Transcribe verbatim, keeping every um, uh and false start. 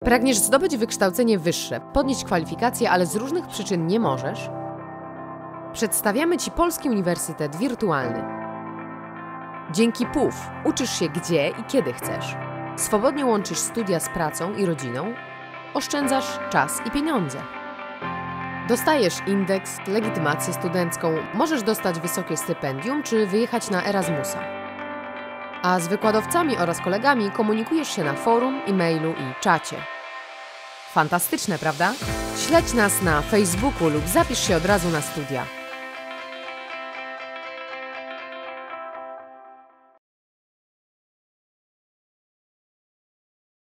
Pragniesz zdobyć wykształcenie wyższe, podnieść kwalifikacje, ale z różnych przyczyn nie możesz? Przedstawiamy Ci Polski Uniwersytet Wirtualny. Dzięki P U F uczysz się gdzie i kiedy chcesz. Swobodnie łączysz studia z pracą i rodziną. Oszczędzasz czas i pieniądze. Dostajesz indeks, legitymację studencką, możesz dostać wysokie stypendium czy wyjechać na Erasmusa. A z wykładowcami oraz kolegami komunikujesz się na forum, e-mailu i czacie. Fantastyczne, prawda? Śledź nas na Facebooku lub zapisz się od razu na studia.